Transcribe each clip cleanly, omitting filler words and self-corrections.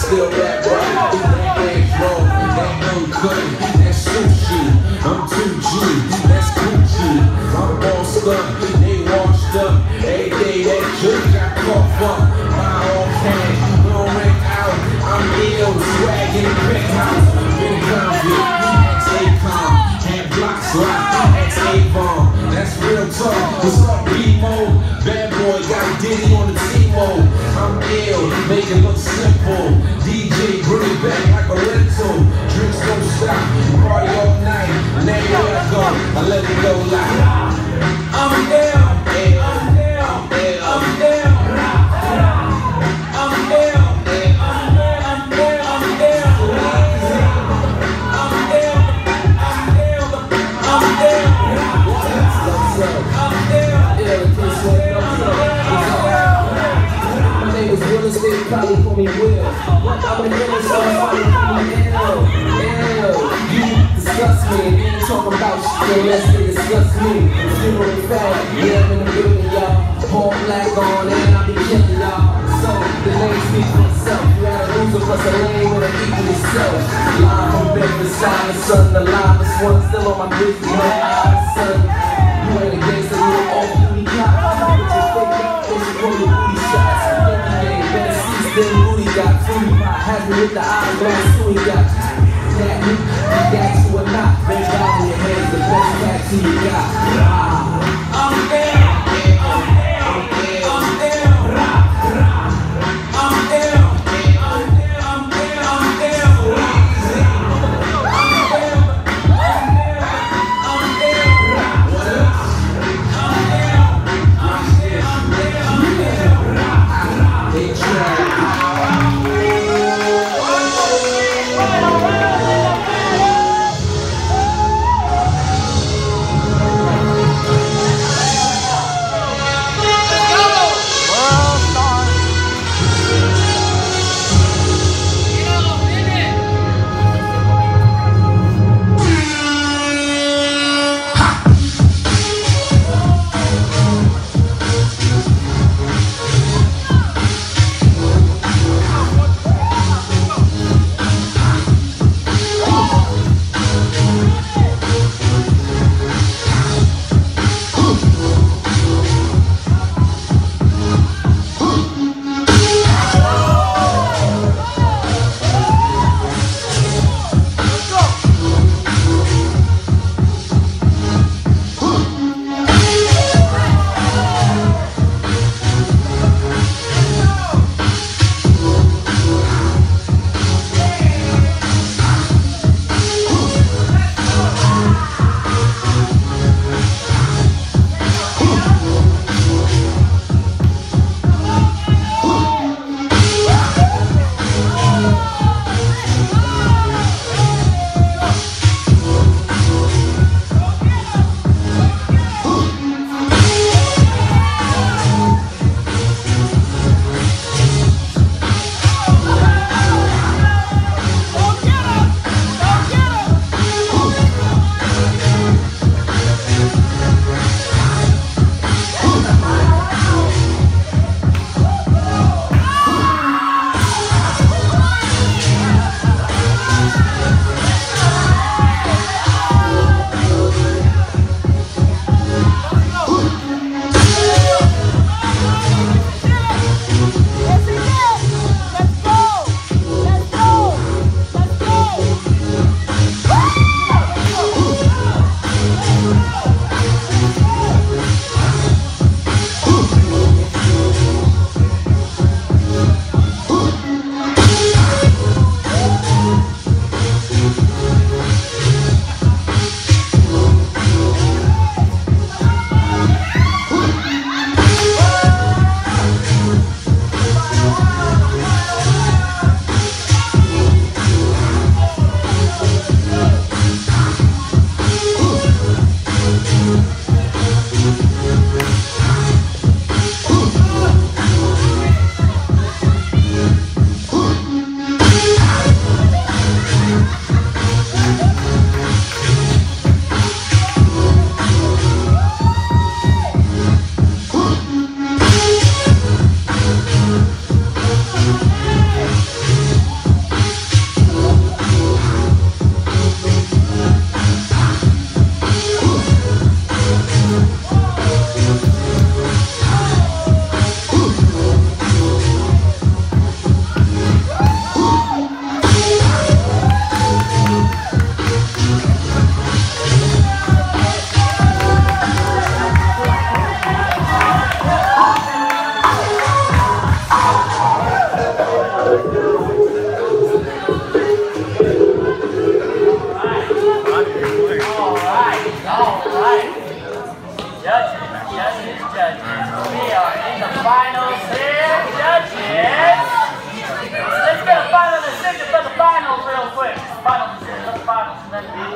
still rap right. That ain't wrong, that uncut, that's sushi. I'm 2G, that's Gucci. I'm bossed up, they washed up. Every day that jerk got coughed up. My own cash, don't rank out. I'm ill, swag in the penthouse. Been convict, ex-Acom, had blocks locked, ex-Avon. That's real talk. What's up, B-Mo? Bad boy got Diddy on the T-Mo. I'm ill, make it look simple. DJ, bring it back like a rental. Drinks don't stop, party all night. Now where I go, I let it go like I'm ill, I'm ill, I'm ill, I'm ill, I'm ill, I'm ill, I'm ill, I'm ill, I'm ill, my name is Will, they probably call me Will. I'm a Will, so I'm L. You discuss me, and you talking about shit, let's discuss me. Funeral and fat, yeah, I'm in the building, y'all. All black on, and I be killing y'all. So, the name speaks for itself. You had a loser plus a lame with an equal yourself. Live from Bedford, side the sun, the livest one still on my grizzly, no eyes, son. You ain't a gangster, you an old booty cop. Put your fake up, face you roll your booty shots. Yankee game, better seats than Rudy got. Fruity pie, has me with the eyes, but I still ain't got. That you got you or not, bang down in your hands, the best tattoo you got. I'm there, I'm there, I'm there, I'm there, I'm there, I'm there, I'm there, I'm there,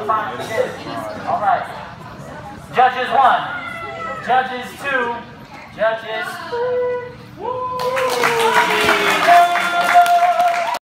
the final begin. All right. Judges 1. Judges 2. Judges.